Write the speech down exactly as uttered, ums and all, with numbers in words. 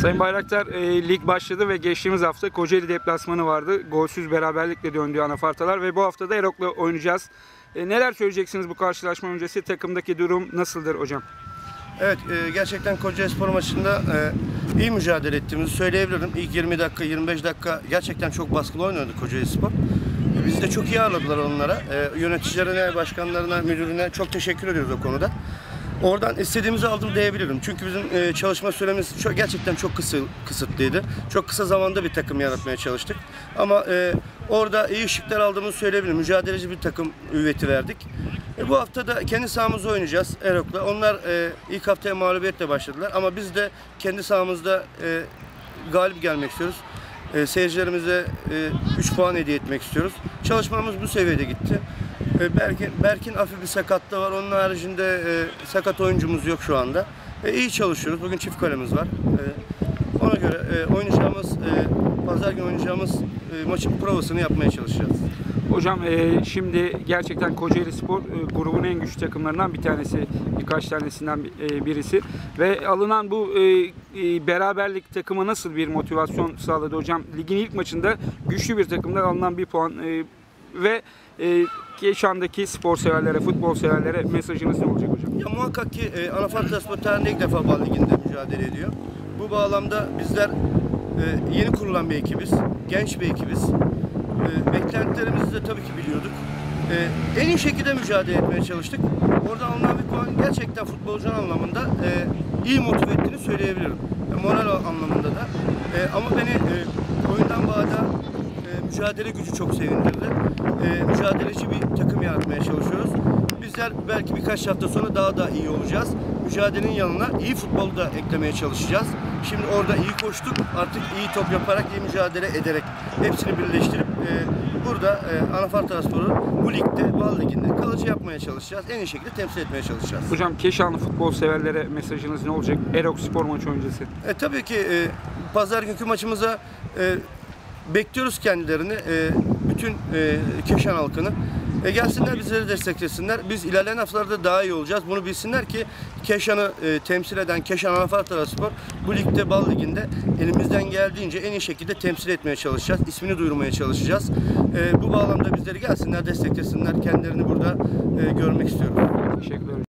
Sayın Bayraktar, e, lig başladı ve geçtiğimiz hafta Kocaeli deplasmanı vardı. Golsüz beraberlikle döndü anafartalar ve bu hafta da Erok'la oynayacağız. E, neler söyleyeceksiniz bu karşılaşma öncesi? Takımdaki durum nasıldır hocam? Evet, e, gerçekten Kocaelispor maçında e, iyi mücadele ettiğimizi söyleyebilirim. İlk yirmi dakika, yirmi beş dakika gerçekten çok baskılı oynadı Kocaelispor. E, bizi de çok iyi ağırladılar onlara. E, yöneticilerine, başkanlarına, müdürüne çok teşekkür ediyoruz o konuda. Oradan istediğimizi aldım diyebilirim. Çünkü bizim e, çalışma süremiz çok, gerçekten çok kısa, kısıtlıydı. Çok kısa zamanda bir takım yaratmaya çalıştık. Ama e, orada iyi ışıklar aldığımızı söyleyebilirim. Mücadeleci bir takım üveti verdik. E, bu hafta da kendi sahamızda oynayacağız Erok'la. Onlar e, ilk haftaya mağlubiyetle başladılar. Ama biz de kendi sahamızda e, galip gelmek istiyoruz. E, seyircilerimize üç e, puan hediye etmek istiyoruz. Çalışmamız bu seviyede gitti. E, Berkin, Berkin hafif bir sakatlığı var. Onun haricinde e, sakat oyuncumuz yok şu anda. E, iyi çalışıyoruz. Bugün çift kalemiz var. E, ona göre e, oynayacağımız, e, pazar günü oynayacağımız e, maçın provasını yapmaya çalışacağız. Hocam e, şimdi gerçekten Kocaelispor e, grubun en güçlü takımlarından bir tanesi, birkaç tanesinden e, birisi ve alınan bu e, e, beraberlik takıma nasıl bir motivasyon sağladı hocam? Ligin ilk maçında güçlü bir takımdan alınan bir puan e, ve e, Keşan'daki spor severlere, futbol severlere mesajınız ne olacak hocam? Ya muhakkak ki e, Anafartaspor tarihinde ilk defa Bal Ligi'nde mücadele ediyor. Bu bağlamda bizler e, yeni kurulan bir ekibiz, genç bir ekibiz. E, beklentilerimizi de tabii ki biliyorduk. E, en iyi şekilde mücadele etmeye çalıştık. Oradan alınan bir puan gerçekten futbolcu anlamında e, iyi motive ettiğini söyleyebilirim. E, moral anlamında da. E, ama beni e, oyundan bağda e, mücadele gücü çok sevindirdi. E, mücadeleci bir takım yaratmaya çalışıyoruz. Bizler belki birkaç hafta sonra daha da iyi olacağız. Mücadelenin yanına iyi futbolu da eklemeye çalışacağız. Şimdi orada iyi koştuk, artık iyi top yaparak, iyi mücadele ederek hepsini birleştirip e, burada e, Anafartaspor'u bu ligde, Bal Ligi'nde kalıcı yapmaya çalışacağız. En iyi şekilde temsil etmeye çalışacağız. Hocam Keşanlı futbol severlere mesajınız ne olacak? Erok spor maçı öncesi. E, tabii ki e, pazar günkü maçımıza e, bekliyoruz kendilerini, e, bütün e, Keşan halkını. E, gelsinler, bizleri desteklesinler. Biz ilerleyen haftalarda daha iyi olacağız. Bunu bilsinler ki Keşan'ı e, temsil eden Keşan Anafartaspor bu ligde, Bal Ligi'nde elimizden geldiğince en iyi şekilde temsil etmeye çalışacağız. İsmini duyurmaya çalışacağız. E, bu bağlamda bizleri gelsinler, desteklesinler. Kendilerini burada e, görmek istiyorum. Teşekkür ederim.